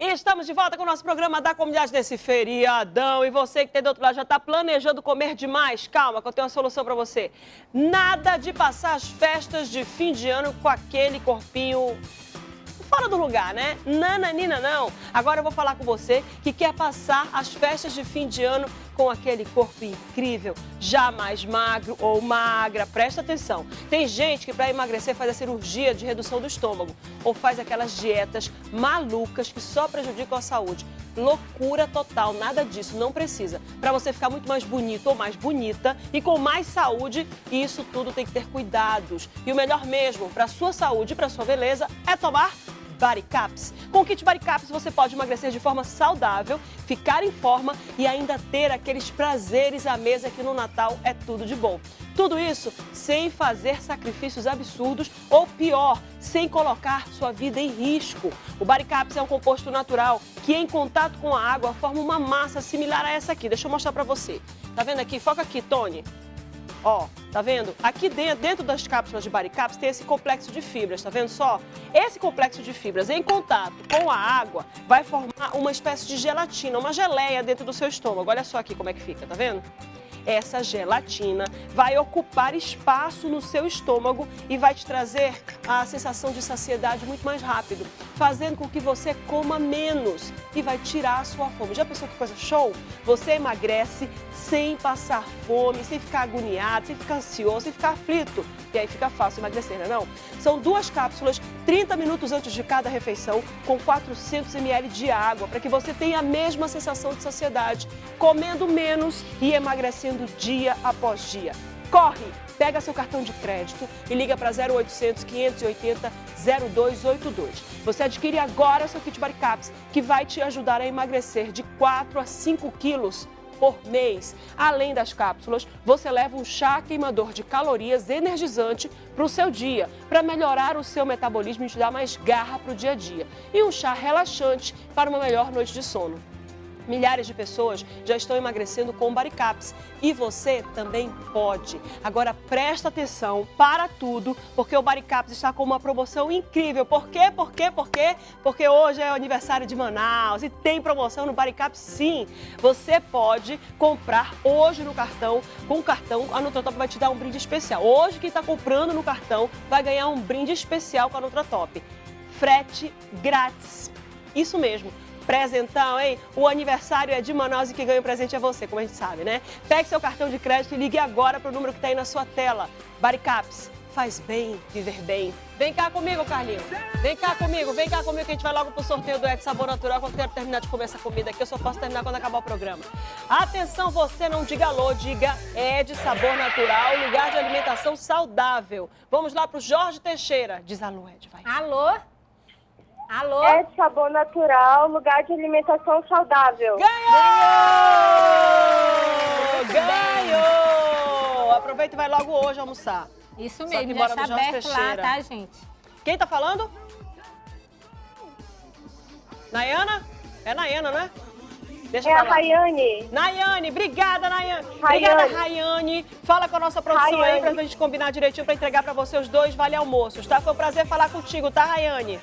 Estamos de volta com o nosso programa da comunidade desse feriadão. E você que tem do outro lado já está planejando comer demais? Calma, que eu tenho uma solução para você. Nada de passar as festas de fim de ano com aquele corpinho fora do lugar, né? Nananina não. Agora eu vou falar com você que quer passar as festas de fim de ano com aquele corpo incrível, já mais magro ou magra. Presta atenção. Tem gente que para emagrecer faz a cirurgia de redução do estômago ou faz aquelas dietas malucas que só prejudicam a saúde. Loucura total, nada disso, não precisa. Para você ficar muito mais bonito ou mais bonita e com mais saúde, isso tudo tem que ter cuidados. E o melhor mesmo para a sua saúde e para a sua beleza é tomar Body Caps. Com o kit Body Caps você pode emagrecer de forma saudável, ficar em forma e ainda ter aqueles prazeres à mesa que no Natal é tudo de bom. Tudo isso sem fazer sacrifícios absurdos ou pior, sem colocar sua vida em risco. O Body Caps é um composto natural que em contato com a água forma uma massa similar a essa aqui. Deixa eu mostrar pra você. Tá vendo aqui? Foca aqui, Tony. Ó, tá vendo? Aqui dentro das cápsulas de Body Caps tem esse complexo de fibras, tá vendo só? Esse complexo de fibras em contato com a água vai formar uma espécie de gelatina, uma geleia dentro do seu estômago. Olha só aqui como é que fica, tá vendo? Essa gelatina vai ocupar espaço no seu estômago e vai te trazer a sensação de saciedade muito mais rápido, fazendo com que você coma menos e vai tirar a sua fome. Já pensou que coisa show? Você emagrece sem passar fome, sem ficar agoniado, sem ficar ansioso, sem ficar aflito. E aí fica fácil emagrecer, não é não? São 2 cápsulas, 30 minutos antes de cada refeição, com 400 ml de água, para que você tenha a mesma sensação de saciedade, comendo menos e emagrecendo dia após dia. Corre, pega seu cartão de crédito e liga para 0800 580 0282. Você adquire agora seu kit Body Caps, que vai te ajudar a emagrecer de 4 a 5 quilos por mês. Além das cápsulas, você leva um chá queimador de calorias energizante para o seu dia, para melhorar o seu metabolismo e te dar mais garra para o dia a dia. E um chá relaxante para uma melhor noite de sono. Milhares de pessoas já estão emagrecendo com Body Caps e você também pode. Agora presta atenção para tudo, porque o Body Caps está com uma promoção incrível. Por quê? Porque hoje é o aniversário de Manaus e tem promoção no Body Caps sim. Você pode comprar hoje no cartão, com o cartão, a Nutratop vai te dar um brinde especial. Hoje quem está comprando no cartão vai ganhar um brinde especial com a Nutratop. Frete grátis. Isso mesmo. Presentão, hein? O aniversário é de Manaus e quem ganha o presente é você, como a gente sabe, né? Pegue seu cartão de crédito e ligue agora para o número que está aí na sua tela. Body Caps, faz bem viver bem. Vem cá comigo, Carlinhos. Vem cá comigo que a gente vai logo pro sorteio do Ed Sabor Natural, que eu quero terminar de comer essa comida aqui, eu só posso terminar quando acabar o programa. Atenção, você não diga alô, diga Ed Sabor Natural, lugar de alimentação saudável. Vamos lá pro Jorge Teixeira. Diz alô, Ed, vai. Alô? Alô? É Sabor Natural, lugar de alimentação saudável. Ganhou! Ganhou! Aproveita e vai logo hoje almoçar. Isso Só mesmo, que já mora está no Jorge aberto lá, Teixeira. tá, gente? Quem tá falando? Nayana? É Nayana, né? Deixa É eu a falar. Rayane. Nayane, obrigada, Nayane. Rayane. Obrigada, Rayane. Fala com a nossa produção aí Rayane. pra gente combinar direitinho pra entregar pra você os 2 vale almoços, tá? Foi um prazer falar contigo, tá, Rayane?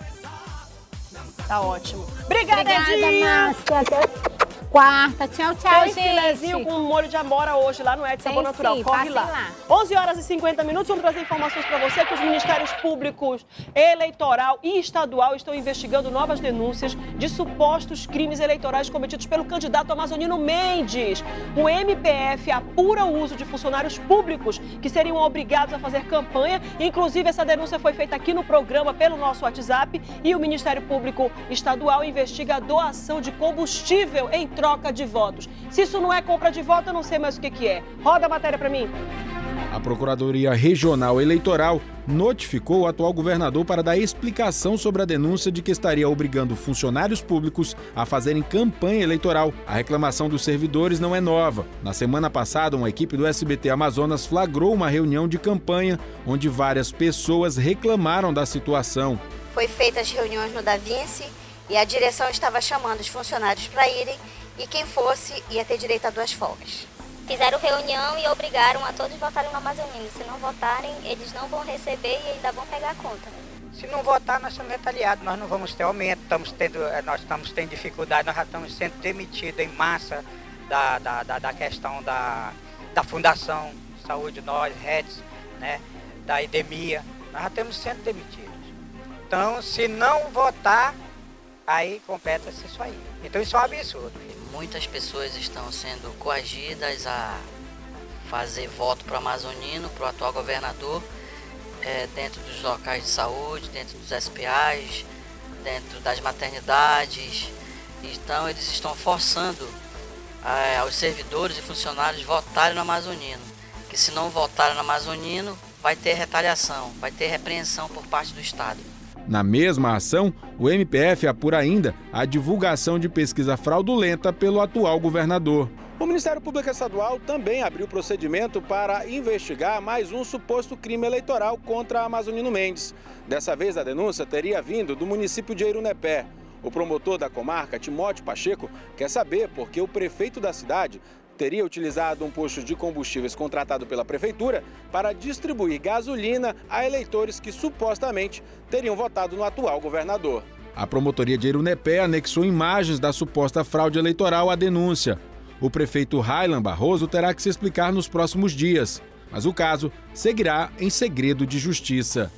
Tá ótimo. Obrigada, Edinha. Márcia. Até quarta. Tchau, tchau, Tem filezinho gente. com molho de amora hoje lá no Ed Sabor Tem Natural. sim, Corre passem lá. lá. 11 horas e 50 minutos. Vamos trazer informações para você que os Ministérios Públicos Eleitoral e Estadual estão investigando novas denúncias de supostos crimes eleitorais cometidos pelo candidato Amazonino Mendes. O MPF apura o uso de funcionários públicos que seriam obrigados a fazer campanha. Inclusive, essa denúncia foi feita aqui no programa pelo nosso WhatsApp e o Ministério Público Estadual investiga a doação de combustível em troca de votos. Se isso não é compra de voto, eu não sei mais o que é. Roda a matéria para mim. A Procuradoria Regional Eleitoral notificou o atual governador para dar explicação sobre a denúncia de que estaria obrigando funcionários públicos a fazerem campanha eleitoral. A reclamação dos servidores não é nova. Na semana passada, uma equipe do SBT Amazonas flagrou uma reunião de campanha onde várias pessoas reclamaram da situação. Foi feitas as reuniões no Da Vinci e a direção estava chamando os funcionários para irem e quem fosse ia ter direito a 2 folgas. Fizeram reunião e obrigaram a todos votarem no Amazonino. Se não votarem, eles não vão receber e ainda vão pegar a conta. Se não votar, nós somos retaliados, nós não vamos ter aumento, nós estamos tendo dificuldade, nós já estamos sendo demitidos em massa da questão da Fundação Saúde, nós, REDS, né, da Edemia, nós já estamos sendo demitidos. Então, se não votar, aí completa-se isso aí. Então, isso é um absurdo. Muitas pessoas estão sendo coagidas a fazer voto para o amazonino, para o atual governador, dentro dos locais de saúde, dentro dos SPAs, dentro das maternidades. Então, eles estão forçando aos servidores e funcionários votarem no amazonino. Que se não votarem no amazonino, vai ter retaliação, vai ter repreensão por parte do Estado. Na mesma ação, o MPF apura ainda a divulgação de pesquisa fraudulenta pelo atual governador. O Ministério Público Estadual também abriu procedimento para investigar mais um suposto crime eleitoral contra Amazonino Mendes. Dessa vez, a denúncia teria vindo do município de Eirunepé. O promotor da comarca, Timóteo Pacheco, quer saber por que o prefeito da cidade teria utilizado um posto de combustíveis contratado pela prefeitura para distribuir gasolina a eleitores que supostamente teriam votado no atual governador. A promotoria de Eirunepé anexou imagens da suposta fraude eleitoral à denúncia. O prefeito Railan Barroso terá que se explicar nos próximos dias, mas o caso seguirá em segredo de justiça.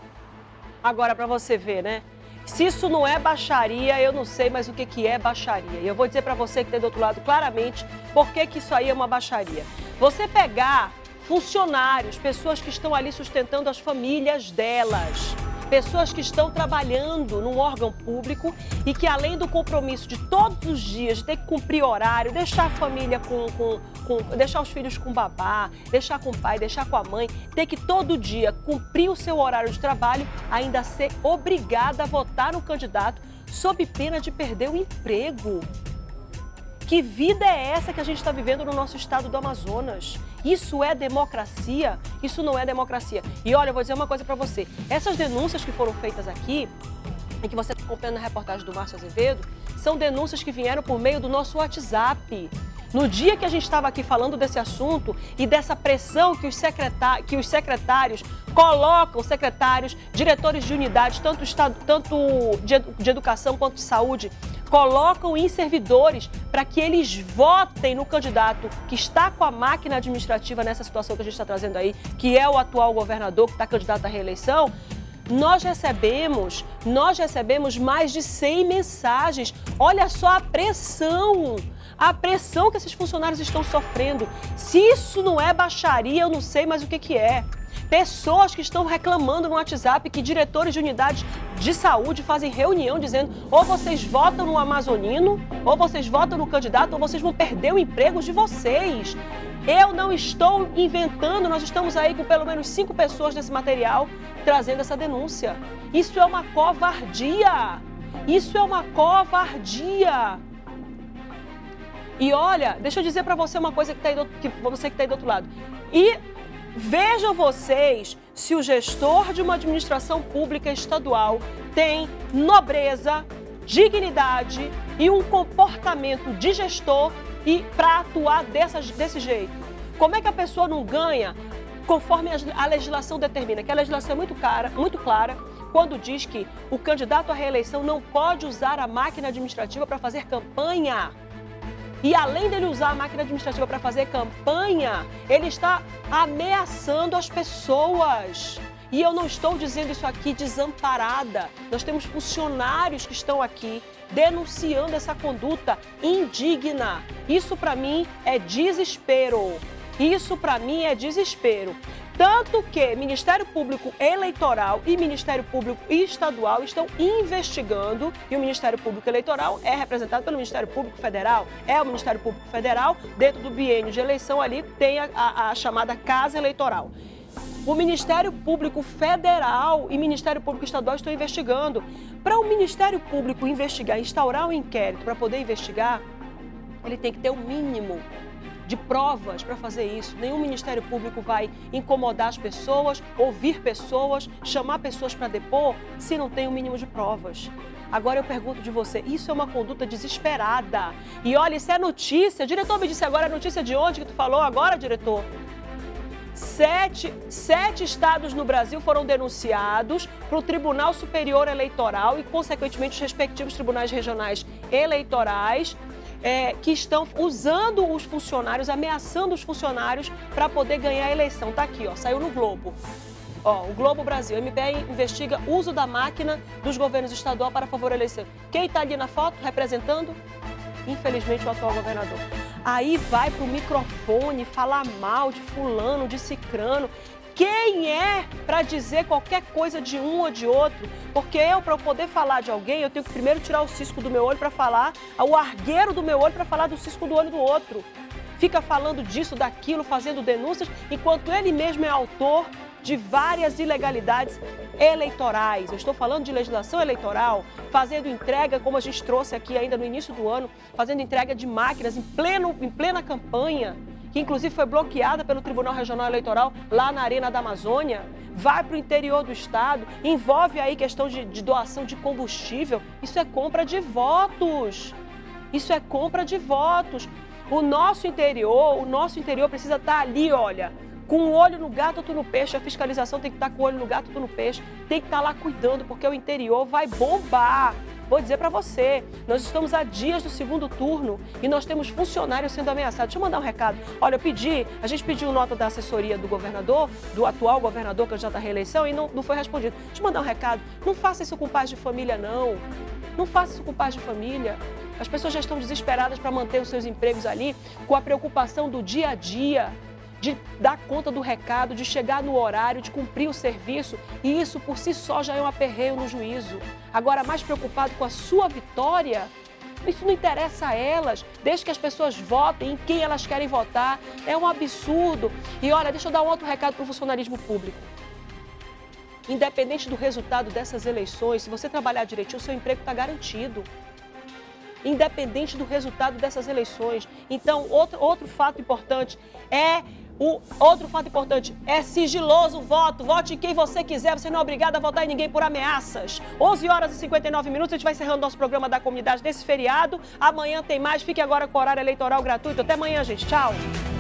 Agora, para você ver, né? Se isso não é baixaria, eu não sei mais o que é baixaria. E eu vou dizer para você que está do outro lado claramente por que isso aí é uma baixaria. Você pegar funcionários, pessoas que estão ali sustentando as famílias delas, pessoas que estão trabalhando num órgão público e que, além do compromisso de todos os dias de ter que cumprir horário, deixar a família deixar os filhos com babá, deixar com o pai, deixar com a mãe, ter que todo dia cumprir o seu horário de trabalho, ainda ser obrigada a votar no candidato sob pena de perder o emprego. Que vida é essa que a gente está vivendo no nosso estado do Amazonas? Isso é democracia? Isso não é democracia. E olha, eu vou dizer uma coisa para você. Essas denúncias que foram feitas aqui, e que você está acompanhando na reportagem do Márcio Azevedo, são denúncias que vieram por meio do nosso WhatsApp. No dia que a gente estava aqui falando desse assunto e dessa pressão que os secretários colocam, diretores de unidades, tanto de educação quanto de saúde, colocam em servidores para que eles votem no candidato que está com a máquina administrativa nessa situação que a gente está trazendo aí, que é o atual governador que está candidato à reeleição. Nós recebemos mais de 100 mensagens. Olha só a pressão que esses funcionários estão sofrendo. Se isso não é baixaria, eu não sei mais o que é. Pessoas que estão reclamando no WhatsApp que diretores de unidades de saúde fazem reunião dizendo ou vocês votam no amazonino, ou vocês votam no candidato, ou vocês vão perder o emprego de vocês. Eu não estou inventando, nós estamos aí com pelo menos 5 pessoas nesse material trazendo essa denúncia. Isso é uma covardia. Isso é uma covardia. E olha, deixa eu dizer para você uma coisa você que está aí do outro lado. E vejam vocês se o gestor de uma administração pública estadual tem nobreza, dignidade e um comportamento de gestor e para atuar desse jeito. Como é que a pessoa não ganha conforme a legislação determina? Que a legislação é muito clara quando diz que o candidato à reeleição não pode usar a máquina administrativa para fazer campanha. E além dele usar a máquina administrativa para fazer campanha, ele está ameaçando as pessoas. E eu não estou dizendo isso aqui desamparada. Nós temos funcionários que estão aqui denunciando essa conduta indigna. Isso para mim é desespero. Isso para mim é desespero. Tanto que Ministério Público Eleitoral e Ministério Público Estadual estão investigando, e o Ministério Público Eleitoral é representado pelo Ministério Público Federal. É o Ministério Público Federal, dentro do biênio de eleição ali, tem a chamada Casa Eleitoral. O Ministério Público Federal e Ministério Público Estadual estão investigando. Para o Ministério Público investigar, instaurar um inquérito para poder investigar, ele tem que ter o mínimo de provas para fazer isso. Nenhum Ministério Público vai incomodar as pessoas, ouvir pessoas, chamar pessoas para depor, se não tem o mínimo de provas. Agora eu pergunto de você, isso é uma conduta desesperada. E olha, isso é notícia. O diretor me disse agora, a notícia de onde que tu falou agora, diretor? Sete estados no Brasil foram denunciados para o Tribunal Superior Eleitoral e, consequentemente, os respectivos tribunais regionais eleitorais que estão usando os funcionários, ameaçando os funcionários para poder ganhar a eleição. Tá aqui, ó, saiu no Globo. Ó, o Globo Brasil, MBL investiga uso da máquina dos governos estaduais para favorecer a eleição. Quem está ali na foto representando? Infelizmente, o atual governador. Aí vai para o microfone falar mal de fulano, de cicrano. Quem é para dizer qualquer coisa de um ou de outro? Porque para eu poder falar de alguém, eu tenho que primeiro tirar o cisco do meu olho para falar, o argueiro do meu olho para falar do cisco do olho do outro. Fica falando disso, daquilo, fazendo denúncias, enquanto ele mesmo é autor de várias ilegalidades eleitorais. Eu estou falando de legislação eleitoral, fazendo entrega, como a gente trouxe aqui ainda no início do ano, fazendo entrega de máquinas em plena campanha, que inclusive foi bloqueada pelo Tribunal Regional Eleitoral lá na Arena da Amazônia, vai para o interior do estado, envolve aí questão de doação de combustível. Isso é compra de votos. Isso é compra de votos. O nosso interior precisa estar ali, olha, com o olho no gato, outro no peixe. A fiscalização tem que estar com o olho no gato, outro no peixe. Tem que estar lá cuidando, porque o interior vai bombar. Vou dizer para você, nós estamos a dias do segundo turno e nós temos funcionários sendo ameaçados. Deixa eu mandar um recado. Olha, a gente pediu nota da assessoria do governador, do atual governador, candidato à reeleição, e não foi respondido. Deixa eu mandar um recado. Não faça isso com pais de família, não. Não faça isso com pais de família. As pessoas já estão desesperadas para manter os seus empregos ali, com a preocupação do dia a dia, de dar conta do recado, de chegar no horário, de cumprir o serviço. E isso por si só já é um aperreio no juízo. Agora, mais preocupado com a sua vitória, isso não interessa a elas, desde que as pessoas votem em quem elas querem votar. É um absurdo. E olha, deixa eu dar um outro recado para o funcionarismo público. Independente do resultado dessas eleições, se você trabalhar direitinho, o seu emprego está garantido. Independente do resultado dessas eleições. Então, outro fato importante é sigiloso o voto. Vote em quem você quiser, você não é obrigado a votar em ninguém por ameaças. 11h59, a gente vai encerrando nosso programa da comunidade nesse feriado. Amanhã tem mais, fique agora com o horário eleitoral gratuito. Até amanhã, gente. Tchau.